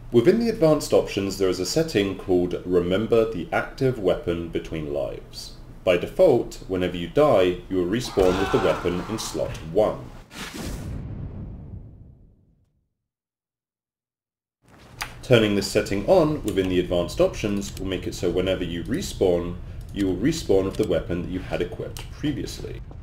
Within the advanced options, there is a setting called Remember the Active Weapon Between Lives. By default, whenever you die, you will respawn with the weapon in slot 1. Turning this setting on within the advanced options will make it so whenever you will respawn with the weapon that you had equipped previously.